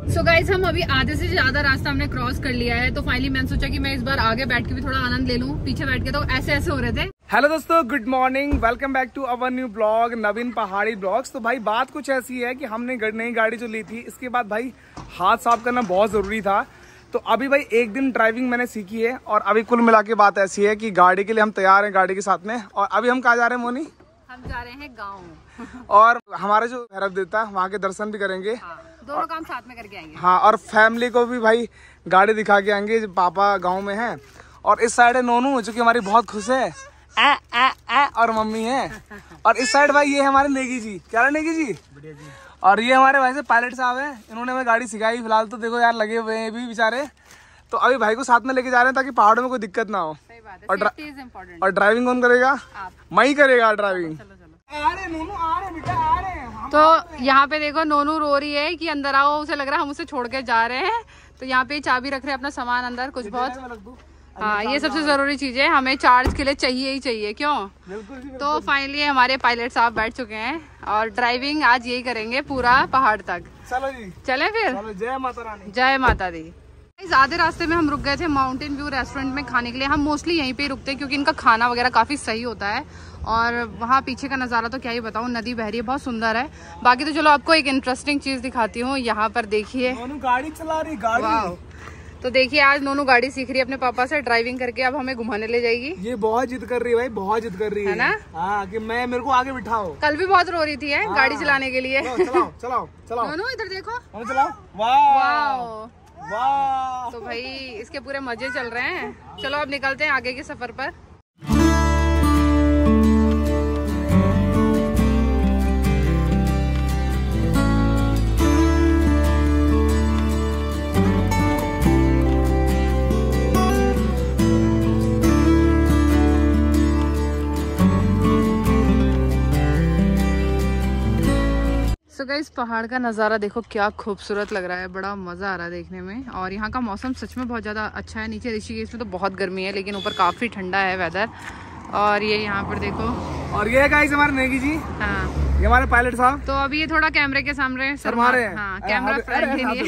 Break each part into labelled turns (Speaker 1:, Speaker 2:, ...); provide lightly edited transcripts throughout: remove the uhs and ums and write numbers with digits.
Speaker 1: So guys, हम अभी आधे से ज्यादा रास्ता हमने क्रॉस कर लिया है, तो फाइनली मैंने सोचा कि मैं इस बार आगे बैठ के भी थोड़ा आनंद ले लूं। पीछे बैठ के तो ऐसे ऐसे हो रहे थे।
Speaker 2: हेलो दोस्तों, good morning, welcome back to our new blog Naveen Pahadi blogs. तो भाई बात कुछ ऐसी है कि हमने नई गाड़ी जो ली थी, इसके बाद भाई हाथ साफ करना बहुत जरूरी था। तो अभी भाई एक दिन ड्राइविंग मैंने सीखी है और अभी कुल मिला के बात ऐसी है कि गाड़ी के लिए हम तैयार हैं, गाड़ी के साथ में। और अभी हम कहाँ जा रहे हैं मोनी?
Speaker 1: हम जा रहे हैं गाँव
Speaker 2: और हमारे जो भैरव देवता वहाँ के दर्शन भी करेंगे।
Speaker 1: दोनों काम साथ में करके आएंगे।
Speaker 2: हाँ, और फैमिली को भी भाई गाड़ी दिखा के आएंगे, जो पापा गाँव में है। और इस साइड है नोनू, जो कि हमारी बहुत खुश है, और मम्मी है। और इस साइड भाई ये है हमारे नेगी जी। क्या है नेगी जी? बढ़िया जी। और ये हमारे भाई से पायलट साहब हैं, इन्होंने हमें गाड़ी सिखाई। फिलहाल तो देखो यार लगे हुए हैं भी बेचारे। तो अभी भाई को साथ में लेके जा रहे हैं ताकि पहाड़ों में कोई दिक्कत ना हो।
Speaker 1: सही बात है,
Speaker 2: और ड्राइविंग कौन करेगा? मैं ही करेगा ड्राइविंग।
Speaker 1: तो यहाँ पे देखो नोनू रो रही है कि अंदर आओ, उसे लग रहा है हम उसे छोड़ के जा रहे हैं। तो यहाँ पे चाबी रख रहे हैं अपना सामान अंदर कुछ बहुत। हाँ, ये सबसे जरूरी चीज है, हमें चार्ज के लिए चाहिए ही चाहिए। क्यों? तो फाइनली हमारे पायलट साहब बैठ चुके हैं और ड्राइविंग आज यही करेंगे पूरा पहाड़ तक।
Speaker 2: चलो जी,
Speaker 1: चले फिर।
Speaker 2: जय माता रानी।
Speaker 1: जय माता दी। आधे रास्ते में हम रुक गए थे माउंटेन व्यू रेस्टोरेंट में खाने के लिए। हम मोस्टली यहीं पे रुकते हैं क्योंकि इनका खाना वगैरह काफी सही होता है। और वहाँ पीछे का नज़ारा तो क्या ही बताऊँ, नदी बह रही है, बहुत सुंदर है। बाकी तो चलो आपको एक इंटरेस्टिंग चीज दिखाती हूँ। यहाँ पर देखिए,
Speaker 2: गाड़ी चला रही गाड़ी।
Speaker 1: तो देखिए आज नोनू गाड़ी सीख रही है अपने पापा से ड्राइविंग करके, अब हमें घुमाने ले जाएगी।
Speaker 2: ये बहुत जिद कर रही है भाई, बहुत जिद कर रही है
Speaker 1: ना?
Speaker 2: हाँ, कि मेरे को आगे बिठाओ।
Speaker 1: कल भी बहुत रो रही थी है गाड़ी चलाने के लिए।
Speaker 2: चलाओ चलाओ चलाओ
Speaker 1: नोनू इधर देखो,
Speaker 2: चलाओ। वाह वाह।
Speaker 1: तो भाई इसके पूरे मजे चल रहे हैं। चलो अब निकलते हैं आगे के सफर पर। तो गाइस पहाड़ का नज़ारा देखो क्या खूबसूरत लग रहा है, बड़ा मज़ा आ रहा है देखने में। और यहाँ का मौसम सच में बहुत ज़्यादा अच्छा है। नीचे ऋषिकेश में तो बहुत गर्मी है, लेकिन ऊपर काफ़ी ठंडा है वेदर। और ये यहाँ पर देखो,
Speaker 2: और ये गाइस हमारे नेगी जी।
Speaker 1: हाँ,
Speaker 2: ये हमारे पायलट साहब।
Speaker 1: तो अभी ये थोड़ा कैमरे के सामने
Speaker 2: शर्मा रहे हैं।
Speaker 1: हाँ, कैमरा फ्रेंडली नहीं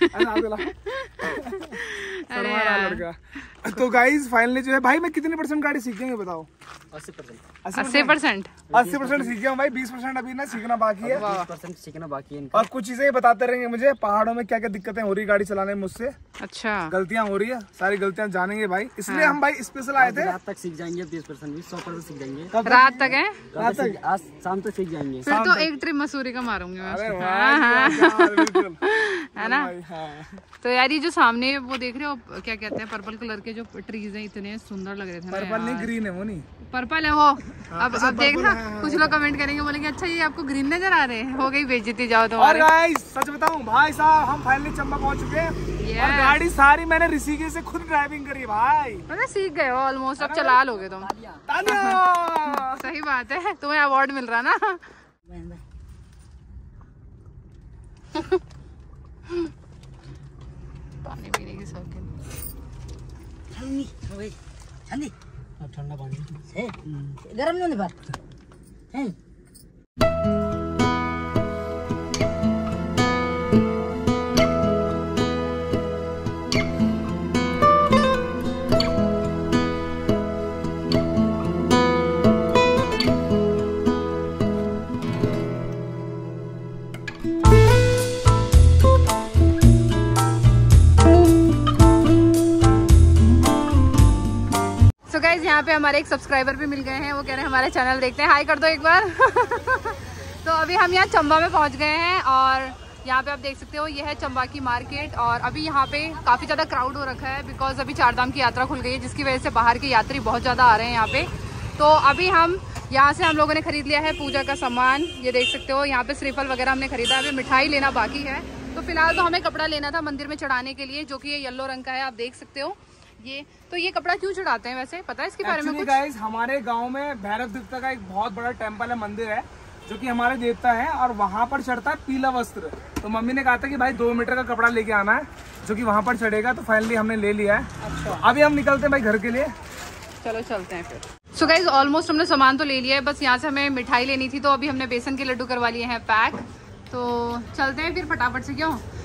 Speaker 1: है।
Speaker 2: लड़का। तो गाइस फाइनली जो है भाई, मैं कितने % गाड़ी सीख जाएंगे बताओ?
Speaker 1: 80%।
Speaker 2: 80% सीख गया हूँ भाई, 20% अभी ना सीखना बाकी है।
Speaker 3: 20% सीखना बाकी है।
Speaker 2: और कुछ चीजें बताते रहेंगे मुझे पहाड़ों में क्या क्या दिक्कतें हो रही गाड़ी चलाने में मुझसे।
Speaker 1: अच्छा,
Speaker 2: गलतियां हो रही है, सारी गलतियां जानेंगे भाई, इसलिए हम भाई स्पेशल आए थे।
Speaker 3: रात तक सीख जाएंगे, 20% भी 100% सीख जाएंगे।
Speaker 1: रात तक है?
Speaker 3: रात तक, आज शाम तक सीख जाएंगे।
Speaker 1: फिर तो एक ट्रिप मसूरी का मारूंगी मैं। है ना? तो यार ये जो सामने वो देख रहे हो, क्या कहते हैं, पर्पल कलर के जो ट्रीज हैं, इतने सुंदर लग रहे थे।
Speaker 2: पर्पल नहीं, ग्रीन है वो। नहीं
Speaker 1: पर्पल है वो। अब देखना कुछ लोग कमेंट करेंगे, बोलेंगे अच्छा ये आपको ग्रीन नजर आ रहे हैं। हो गई बेइज्जती, जाओ तो।
Speaker 2: और गाइस सच बताऊं भाई साहब, हम फाइनली चंबा पहुंच चुके हैं। और गाड़ी सारी मैंने ऋषिकेश से खुद ड्राइविंग करी भाई।
Speaker 1: मतलब सीख गए हो ऑलमोस्ट, अब चला लोगे तुम। सही बात है, तुम्हें अवार्ड मिल रहा ना। पानी पीने की शौकीन।
Speaker 3: ठंडा पानी है, गरम नहीं बात है।
Speaker 1: यहाँ पे हमारे एक सब्सक्राइबर भी मिल गए हैं, वो कह रहे हैं हमारे चैनल देखते हैं, हाय कर दो एक बार। तो अभी हम यहाँ चंबा में पहुँच गए हैं और यहाँ पे आप देख सकते हो ये है चंबा की मार्केट। और अभी यहाँ पे काफ़ी ज़्यादा क्राउड हो रखा है बिकॉज अभी चारधाम की यात्रा खुल गई है, जिसकी वजह से बाहर के यात्री बहुत ज़्यादा आ रहे हैं यहाँ पे। तो अभी हम यहाँ से हम लोगों ने खरीद लिया है पूजा का सामान, ये देख सकते हो। यहाँ पे श्रीफल वगैरह हमने खरीदा, अभी मिठाई लेना बाकी है। तो फिलहाल तो हमें कपड़ा लेना था मंदिर में चढ़ाने के लिए, जो कि ये येलो रंग का है, आप देख सकते हो। ये कपड़ा क्यों चढ़ाते हैं वैसे, पता है इसके बारे में कुछ?
Speaker 2: गाइस हमारे गांव में भैरव देवता का एक बहुत बड़ा टेम्पल है, मंदिर है, जो कि हमारे देवता है, और वहाँ पर चढ़ता है पीला वस्त्र। तो मम्मी ने कहा था कि भाई 2 मीटर का कपड़ा लेके आना है, जो कि वहाँ पर चढ़ेगा। तो फाइनली हमने ले लिया है। अच्छा, अभी हम निकलते हैं भाई घर के लिए।
Speaker 1: चलो चलते हैं फिर। सो गाइस ऑलमोस्ट हमने सामान तो ले लिया है, बस यहाँ से हमें मिठाई लेनी थी। तो अभी हमने बेसन के लड्डू करवा लिए हैं पैक। तो चलते हैं फिर फटाफट से, क्यों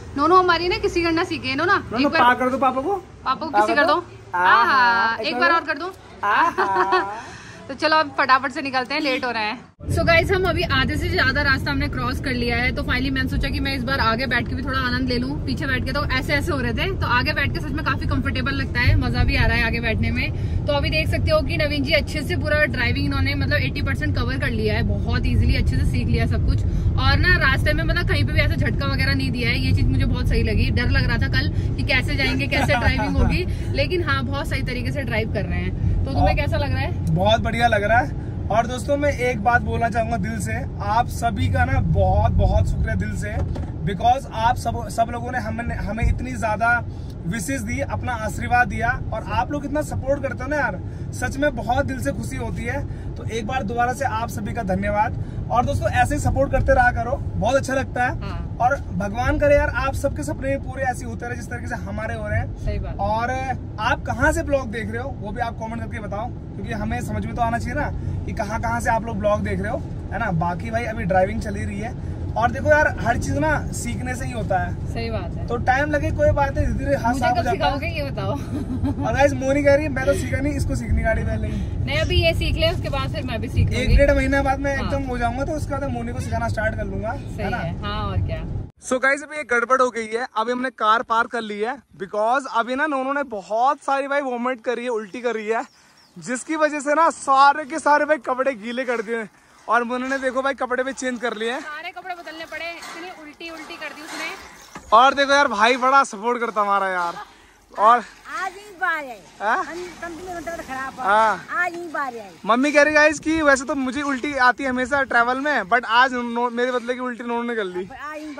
Speaker 1: नोनू हमारी ना किसी करना सीखे नो ना,
Speaker 2: नोनू पा कर दो पापा को
Speaker 1: किसी कर दो। एक बार और कर दो। तो चलो अब फटाफट से निकलते हैं, लेट हो रहे हैं। सो गाइस हम अभी आधे से ज्यादा रास्ता हमने क्रॉस कर लिया है, तो फाइनली मैंने सोचा कि मैं इस बार आगे बैठ के भी थोड़ा आनंद ले लूं। पीछे बैठ के तो ऐसे ऐसे हो रहे थे, तो आगे बैठ के सच में काफी कंफर्टेबल लगता है, मजा भी आ रहा है आगे बैठने में। तो अभी देख सकते हो कि नवीन जी अच्छे से पूरा ड्राइविंग इन्होंने मतलब 80% कवर कर लिया है, बहुत इजीली अच्छे से सीख लिया सब कुछ। और ना रास्ते में मतलब कहीं पे भी ऐसा झटका वगैरह नहीं दिया है, ये चीज मुझे बहुत सही लगी। डर लग रहा था कल कि कैसे जाएंगे, कैसे ड्राइविंग होगी, लेकिन हाँ बहुत सही तरीके से ड्राइव कर रहे हैं। तो तुम्हें कैसा लग रहा है?
Speaker 2: बहुत बढ़िया लग रहा है। और दोस्तों मैं एक बात बोलना चाहूंगा दिल से, आप सभी का ना बहुत बहुत शुक्रिया दिल से, बिकॉज आप सब लोगों ने हमें इतनी ज्यादा विशेष दी, अपना आशीर्वाद दिया, और आप लोग इतना सपोर्ट करते हो ना यार, सच में बहुत दिल से खुशी होती है। तो एक बार दोबारा से आप सभी का धन्यवाद। और दोस्तों ऐसे ही सपोर्ट करते रहा करो, बहुत अच्छा लगता है। और भगवान करे यार आप सबके सपने पूरे ऐसे होते रहे जिस तरीके से हमारे हो रहे हैं।
Speaker 1: सही बात। और
Speaker 2: आप कहाँ से ब्लॉग देख रहे हो वो भी आप कमेंट करके बताओ, क्योंकि हमें समझ में तो आना चाहिए ना कि कहाँ से आप लोग ब्लॉग देख रहे हो, है ना। बाकी भाई अभी ड्राइविंग चली रही है, और देखो यार हर चीज ना सीखने से ही होता है।
Speaker 1: सही बात है।
Speaker 2: तो टाइम लगे कोई बात नहीं, धीरे धीरे हाथ साफ हो जाता है।
Speaker 1: ये बताओ।
Speaker 2: और गाइस मोनी कह रही है मैं तो सीखा नहीं, इसको सीखनी गाड़ी पहले ही।
Speaker 1: नहीं अभी ये सीख ले, उसके बाद फिर मैं भी सीख लूंगी।
Speaker 2: 1-1.5 महीना बाद मैं एकदम हो जाऊंगा, तो उसके बाद मोनी को सिखाना स्टार्ट कर लूंगा, है ना।
Speaker 1: हाँ और क्या।
Speaker 2: सो गाइस अभी एक गड़बड़ हो गई है, अभी हमने कार पार्क कर ली है, बिकॉज अभी ना उन्होंने बहुत सारी भाई वोमिट करी है, उल्टी करी है, जिसकी वजह से ना सारे के सारे भाई कपड़े गीले कर दिए। और उन्होंने देखो भाई कपड़े भी चेंज कर लिए हैं,
Speaker 1: सारे कपड़े बदलने पड़े, इतनी उल्टी कर दी उसने।
Speaker 2: और देखो यार भाई बड़ा सपोर्ट करता हमारा यार। और
Speaker 3: आज ही बार है, खराब
Speaker 2: हाँ
Speaker 3: आज ही बार है।
Speaker 2: मम्मी कह रही गाइस कि वैसे तो मुझे उल्टी आती है हमेशा ट्रैवल में, बट आज मेरे बदले की उल्टी नोनू ने कर ली।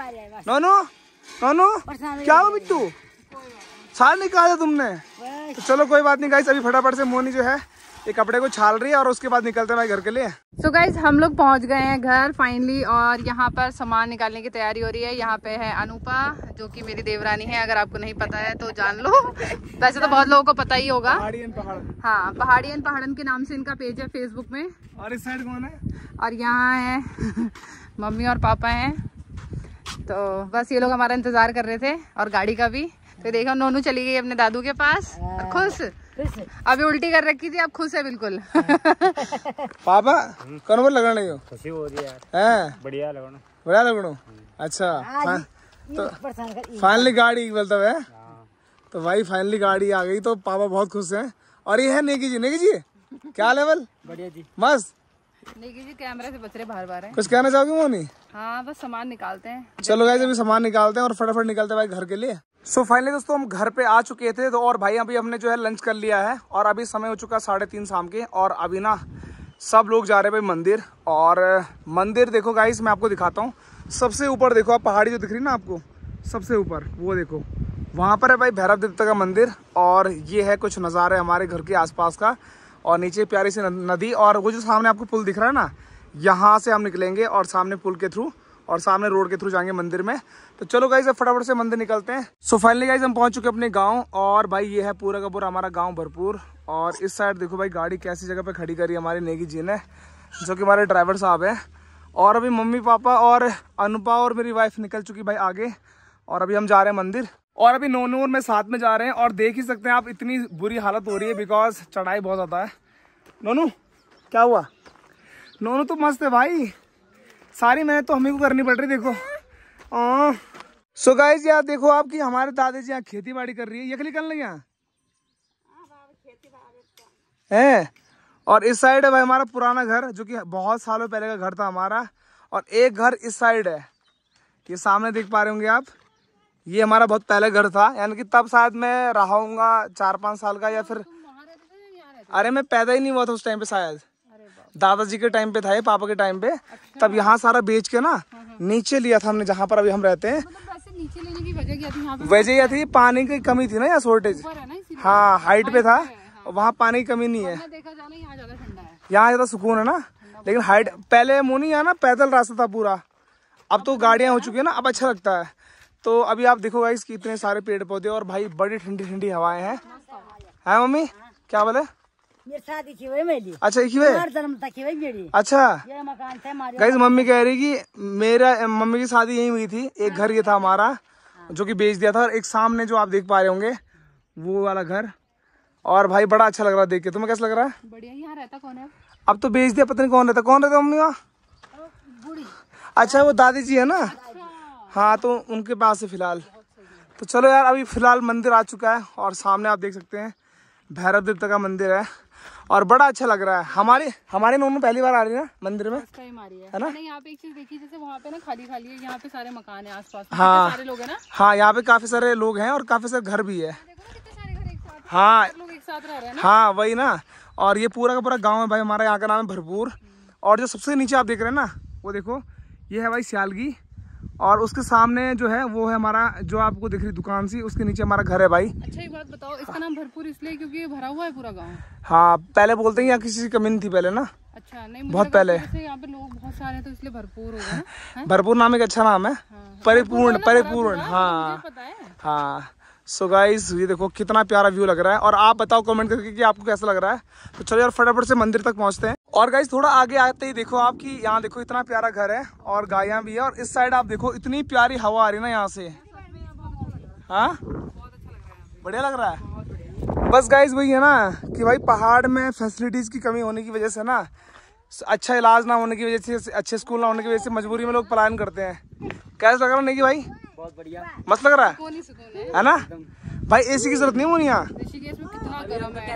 Speaker 2: नोनू क्या हो बिट्टू, छाल निकाला तुमने? तो चलो कोई बात नहीं गाइस, अभी फटाफट से मोनी जो है ये कपड़े को छाल रही है, और उसके बाद निकलते हैं भाई घर के लिए।
Speaker 1: सो गाइज हम लोग पहुंच गए हैं घर फाइनली, और यहाँ पर सामान निकालने की तैयारी हो रही है। यहाँ पे है अनुपा जो कि मेरी देवरानी है, अगर आपको नहीं पता है तो जान लो। वैसे तो बहुत लोगों को पता ही होगा। हाँ पहाड़ी एंड पहाड़न के नाम से इनका पेज है फेसबुक में।
Speaker 2: और इस साइड कौन है?
Speaker 1: और यहाँ है मम्मी और पापा हैं, तो बस ये लोग हमारा इंतजार कर रहे थे, और गाड़ी का भी। तो देखो नोनू चली गई अपने दादू के पास, खुश। अभी उल्टी कर रखी थी, अब खुश है बिल्कुल।
Speaker 2: पापा कौन बोल लगना नहीं हो?
Speaker 3: खुशी हो रही है, बढ़िया लगना। अच्छा तो फाइनली गाड़ी बोलता है, तो भाई फाइनली गाड़ी आ गई, तो पापा बहुत खुश हैं। और ये है नेगी जी क्या लेवल? बढ़िया जी, मस्त।
Speaker 1: नेगी जी कैमरे से बच रहे बार है।
Speaker 2: कुछ कहना चाहोगे मोनी?
Speaker 1: हाँ बस सामान निकालते हैं।
Speaker 2: चलो गाइस अभी सामान निकालते हैं और फटाफट निकलते हैं भाई घर के लिए। सो फाइनली दोस्तों हम घर पे आ चुके थे, तो और भाई अभी हमने जो है लंच कर लिया है, और अभी समय हो चुका 3:30 शाम के, और अभी ना सब लोग जा रहे हैं भाई मंदिर। और मंदिर देखो गाइस मैं आपको दिखाता हूँ, सबसे ऊपर देखो आप पहाड़ी जो दिख रही ना आपको, सबसे ऊपर वो देखो, वहाँ पर है भाई भैरव देवता का मंदिर। और ये है कुछ नज़ारे हमारे घर के आसपास का, और नीचे प्यारी सी नदी, और वो जो सामने आपको पुल दिख रहा है ना, यहाँ से हम निकलेंगे और सामने पुल के थ्रू और सामने रोड के थ्रू जाएंगे मंदिर में। तो चलो गाइस अब फटाफट से मंदिर निकलते हैं। सो फाइनली गाइस हम पहुंच चुके अपने गांव, और भाई ये है पूरा का पूरा हमारा गांव भरपूर। और इस साइड देखो भाई गाड़ी कैसी जगह पे खड़ी करी हमारी नेगी जी ने, जो कि हमारे ड्राइवर साहब हैं। और अभी मम्मी पापा और अनुपा और मेरी वाइफ निकल चुकी भाई आगे, और अभी हम जा रहे हैं मंदिर। और अभी नोनू और मैं साथ में जा रहे हैं, और देख ही सकते हैं आप इतनी बुरी हालत हो रही है, बिकॉज चढ़ाई बहुत ज्यादा है। नोनू क्या हुआ? नोनू तो मस्त है भाई, सारी मेहनत तो हमें को करनी पड़ रही देखो। सो गाइस यार देखो आप कि हमारे दादाजी यहाँ खेती बाड़ी कर रही है, ये निकल रही है। और इस साइड है भाई हमारा पुराना घर, जो कि बहुत सालों पहले का घर था हमारा। और एक घर इस साइड है, ये सामने देख पा रहे होंगे आप, ये हमारा बहुत पहले घर था, यानी कि तब शायद मैं रहा हूँगा 4-5 साल का, या फिर अरे मैं पैदा ही नहीं हुआ था उस टाइम पे, शायद दादाजी के टाइम पे था ये, पापा के टाइम पे। तब यहाँ सारा बेच के ना नीचे लिया था हमने, जहाँ पर अभी हम रहते हैं।
Speaker 1: नीचे लेने की वजह क्या थी? यहाँ पे
Speaker 2: वजह यह थी पानी की कमी थी ना, यहाँ शॉर्टेज। हाँ हाइट पे था, वहाँ पानी की कमी नहीं है।
Speaker 1: देखा जाना यहाँ ज्यादा ठंडा है,
Speaker 2: यहाँ ज्यादा सुकून है ना, लेकिन हाइट पहले मोनी यहाँ ना पैदल रास्ता था पूरा, अब तो गाड़ियाँ हो चुकी है ना, अब अच्छा लगता है। तो अभी आप देखो गाइस कि इतने सारे पेड़ पौधे, और भाई बड़ी ठंडी ठंडी हवाएं हैं। है मम्मी क्या बोले? अच्छा अच्छा गाइस मम्मी कह रही कि मम्मी की शादी यही हुई थी, एक घर ये था हमारा, जो कि बेच दिया था। और एक सामने जो आप देख पा रहे होंगे वो वाला घर। और भाई बड़ा अच्छा लग रहा है देख के। तुम्हें कैसा लग रहा है?
Speaker 1: बढ़िया। यहाँ रहता कौन है?
Speaker 2: अब तो बेच दिया, पता नहीं कौन रहता मम्मी वहाँ? अच्छा वो दादी जी है ना? हाँ तो उनके पास है फिलहाल। तो चलो यार अभी फिलहाल मंदिर आ चुका है और सामने आप देख सकते हैं भैरव देवता का मंदिर है और बड़ा अच्छा लग रहा है। हमारे नोनू पहली बार आ रही है ना मंदिर में, है ना?
Speaker 1: यहाँ पे एक चीज देखी, जैसे वहाँ पे ना खाली है, यहाँ पे सारे मकान है आसपास।
Speaker 2: हाँ
Speaker 1: सारे लोग हैं ना?
Speaker 2: हाँ यहाँ पे काफी सारे लोग हैं और काफी सारे घर भी है।
Speaker 1: हाँ लोग एक साथ रह रहे हैं ना?
Speaker 2: हाँ वही ना। और ये पूरा का पूरा गाँव है भाई हमारा। यहाँ का नाम है भरपूर। और जो सबसे नीचे आप देख रहे हैं ना वो देखो, ये है भाई सियालगी। और उसके सामने जो है वो है हमारा, जो आपको दिख रही दुकान सी, उसके नीचे हमारा घर है भाई।
Speaker 1: अच्छा एक बात बताओ, इसका नाम भरपूर इसलिए क्योंकि ये भरा हुआ है पूरा गांव?
Speaker 2: हाँ पहले बोलते हैं यहाँ किसी की कमी नहीं थी पहले ना।
Speaker 1: अच्छा नहीं,
Speaker 2: बहुत पहले।
Speaker 1: यहाँ पे लोग बहुत सारे हैं तो इसलिए भरपूर हो गए।
Speaker 2: भरपूर नाम एक अच्छा नाम है। परिपूर्ण। हाँ
Speaker 1: पता है।
Speaker 2: हाँ सो गाइस ये देखो कितना प्यारा व्यू लग रहा है। और आप बताओ कमेंट करके कि आपको कैसा लग रहा है। तो चलो यार फटाफट से मंदिर तक पहुंचते हैं। और गाइस थोड़ा आगे आते ही देखो आप कि यहाँ देखो इतना प्यारा घर है और गायें भी है। और इस साइड आप देखो इतनी प्यारी हवा आ रही है ना यहाँ से। हाँ बढ़िया लग रहा है। बस गाइस वही है ना कि भाई पहाड़ में फैसिलिटीज की कमी होने की वजह से ना, अच्छा इलाज ना होने की वजह से, अच्छे स्कूल ना होने की वजह से मजबूरी में लोग पलायन करते हैं। कैसा लग रहा नहीं कि भाई? बहुत बढ़िया मस्त लग रहा है ना भाई? एसी की जरूरत नहीं होनी यहाँ।
Speaker 1: ऋषिकेश में कितना गर्म है।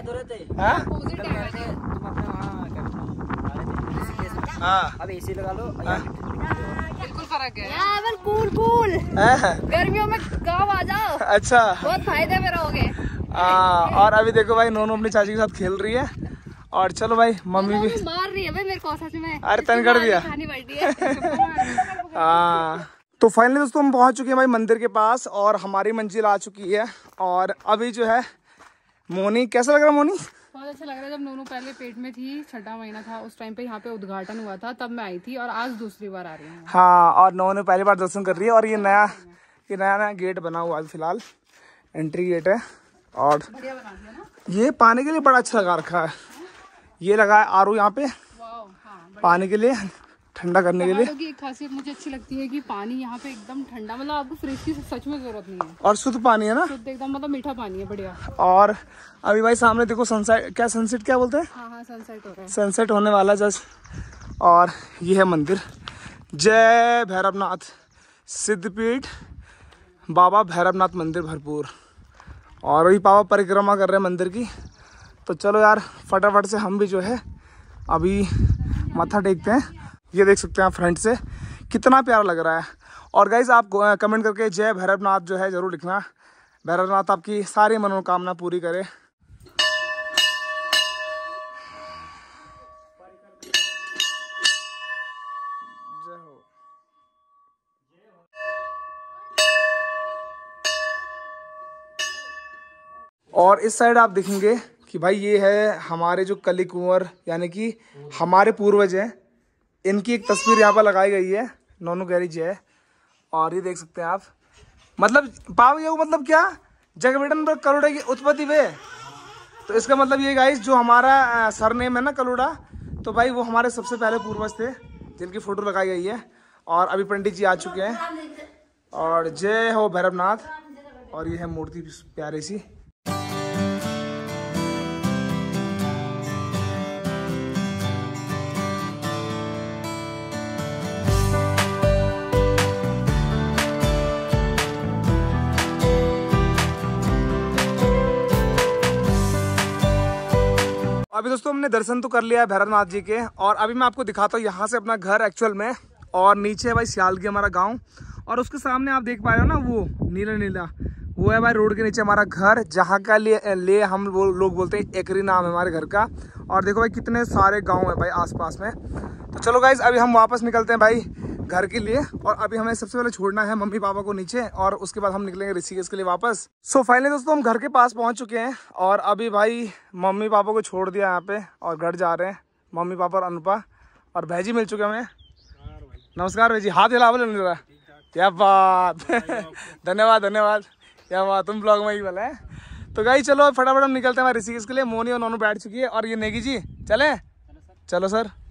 Speaker 2: हाँ
Speaker 4: अब एसी लगा लो।
Speaker 1: बिल्कुल फर्क है।
Speaker 4: कूल
Speaker 1: गर्मियों में गाँव आ जाओ।
Speaker 2: अच्छा
Speaker 1: बहुत फायदे में रहोगे।
Speaker 2: और अभी देखो भाई नोनू अपनी चाची के साथ खेल रही है। और चलो भाई मम्मी भी
Speaker 1: मार रही है भाई मेरे को सच में।
Speaker 2: अरे तन कर दिया। हाँ तो फाइनली दोस्तों हम पहुंच चुके हैं भाई मंदिर के पास और हमारी मंजिल आ चुकी है। और अभी जो है मोनी, कैसा लग रहा है मोनी?
Speaker 1: बहुत अच्छा लग रहा है। जब नोनू पहले पेट में थी, 6वां महीना था, उस टाइम पे यहाँ पे उद्घाटन हुआ था, तब मैं आई थी और आज दूसरी बार आ रही हूँ।
Speaker 2: हाँ और नोनू पहली बार दर्शन कर रही है। और ये नया गेट बना हुआ है फिलहाल, एंट्री गेट है। और
Speaker 1: बढ़िया बना दिया ना?
Speaker 2: ये पानी के लिए बड़ा अच्छा लगा रखा है। ये लगा है आरू यहाँ पे पानी के लिए, ठंडा करने के लिए।
Speaker 1: की एक खासियत मुझे अच्छी लगती है कि पानी यहाँ पे एकदम ठंडा, मतलब आपको फ्रिज की सच में जरूरत नहीं है।
Speaker 2: और शुद्ध पानी है ना?
Speaker 1: शुद्ध एकदम, मतलब मीठा पानी है। बढ़िया।
Speaker 2: और अभी भाई सामने देखो सनसेट क्या बोलते हैं?
Speaker 1: हाँ सनसेट हो रहा है।
Speaker 2: सनसेट होने वाला जस्ट। और ये है मंदिर, जय भैरवनाथ सिद्धपीठ बाबा भैरवनाथ मंदिर भरपूर। और अभी पापा परिक्रमा कर रहे हैं मंदिर की। तो चलो यार फटाफट से हम भी जो है अभी माथा टेकते हैं। ये देख सकते हैं आप फ्रंट से कितना प्यारा लग रहा है। और गाइज आप कमेंट करके जय भैरवनाथ जो है ज़रूर लिखना। भैरवनाथ आपकी सारी मनोकामना पूरी करे। जय हो। और इस साइड आप देखेंगे कि भाई ये है हमारे जो कली कुंवर यानी कि हमारे पूर्वज हैं, इनकी एक तस्वीर यहाँ पर लगाई गई है। नोनू गैरेज है। और ये देख सकते हैं आप, मतलब पाव ये मतलब क्या, जगवेटन कलोड़ा की उत्पत्ति वे। तो इसका मतलब ये गाइस जो हमारा सरनेम है ना कलोड़ा, तो भाई वो हमारे सबसे पहले पूर्वज थे जिनकी फोटो लगाई गई है। और अभी पंडित जी आ चुके हैं। और जय हो भैरवनाथ। और ये है मूर्ति प्यारी सी। अभी दोस्तों हमने दर्शन तो कर लिया है भैरवनाथ जी के। और अभी मैं आपको दिखाता हूँ यहाँ से अपना घर एक्चुअल में। और नीचे है भाई सियालगी हमारा गांव। और उसके सामने आप देख पा रहे हो ना वो नीला नीला, वो है भाई रोड के नीचे हमारा घर, जहाँ का ले हम लोग बोलते हैं एकरी नाम है हमारे घर का। और देखो भाई कितने सारे गाँव है भाई आसपास में। तो चलो गाइज अभी हम वापस निकलते हैं भाई घर के लिए। और अभी हमें सबसे पहले छोड़ना है मम्मी पापा को नीचे और उसके बाद हम निकलेंगे ऋषिकेश के लिए वापस। सो फाइनली दोस्तों हम घर के पास पहुंच चुके हैं। और अभी भाई मम्मी पापा को छोड़ दिया यहाँ पे और घर जा रहे हैं। मम्मी पापा और अनुपा और भाई जी मिल चुके हमें। नमस्कार भाई जी। हाथ हिला बोले। क्या बात धन्यवाद धन्यवाद। क्या बात, तुम ब्लॉग में ही बोला है। तो गाइस चलो फटाफट हम निकलते हैं ऋषिकेश के लिए। मोनी और नोनू बैठ चुकी है। और ये नेगी जी चले, चलो सर।